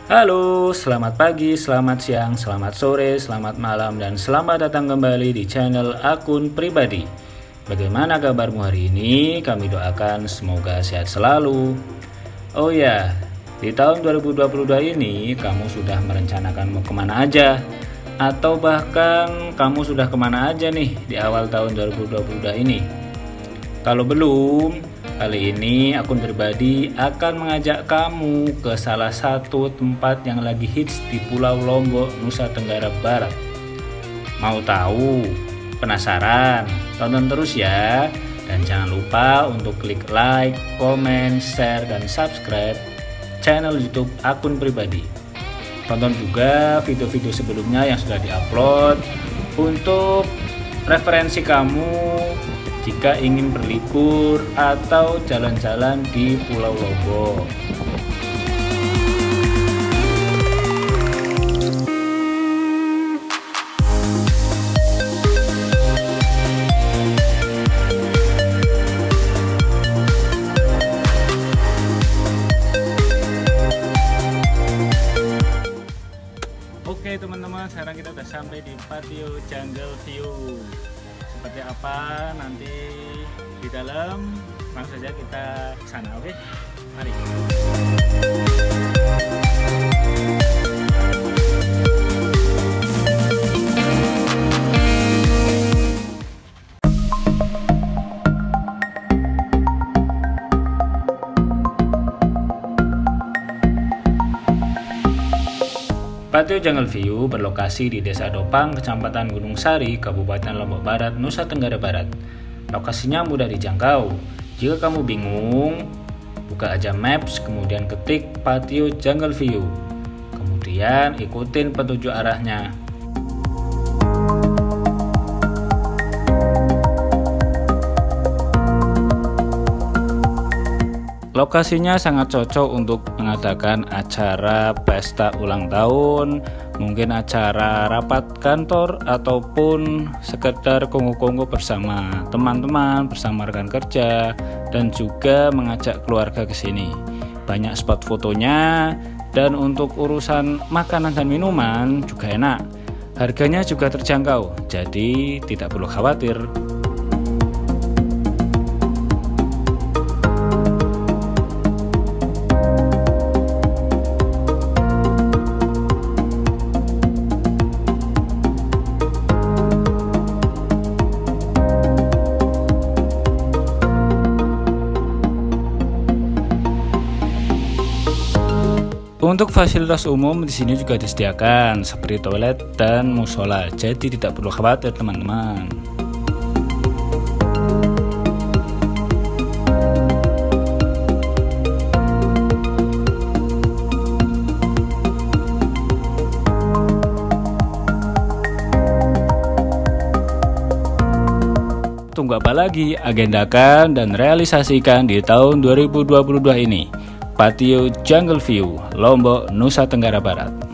Halo, selamat pagi, selamat siang, selamat sore, selamat malam, dan selamat datang kembali di channel akun pribadi. Bagaimana kabarmu hari ini? Kami doakan semoga sehat selalu. Oh ya, di tahun 2022 ini kamu sudah merencanakan mau kemana aja? Atau bahkan kamu sudah kemana aja nih di awal tahun 2022 ini? Kalau belum, kali ini akun pribadi akan mengajak kamu ke salah satu tempat yang lagi hits di Pulau Lombok, Nusa Tenggara Barat. Mau tahu? Penasaran? Tonton terus ya. Dan jangan lupa untuk klik like, komen, share, dan subscribe channel YouTube akun pribadi. Tonton juga video-video sebelumnya yang sudah diupload untuk referensi kamu jika ingin berlibur atau jalan-jalan di Pulau Lombok. Oke teman-teman, sekarang kita udah sampai di patio Jungle View. Seperti apa nanti di dalam, langsung saja kita ke sana. Oke, mari. Patio Jungle View berlokasi di Desa Dopang, Kecamatan Gunung Sari, Kabupaten Lombok Barat, Nusa Tenggara Barat. Lokasinya mudah dijangkau. Jika kamu bingung, buka aja Maps, kemudian ketik Patio Jungle View. Kemudian ikutin petunjuk arahnya. Lokasinya sangat cocok untuk mengadakan acara pesta ulang tahun, mungkin acara rapat kantor, ataupun sekedar kongko-kongko bersama teman-teman, bersama rekan kerja, dan juga mengajak keluarga ke sini. Banyak spot fotonya, dan untuk urusan makanan dan minuman juga enak. Harganya juga terjangkau, jadi tidak perlu khawatir. Untuk fasilitas umum di sini juga disediakan seperti toilet dan musola, jadi tidak perlu khawatir teman-teman. Tunggu apa lagi? Agendakan dan realisasikan di tahun 2022 ini. Patio Jungle View, Lombok, Nusa Tenggara Barat.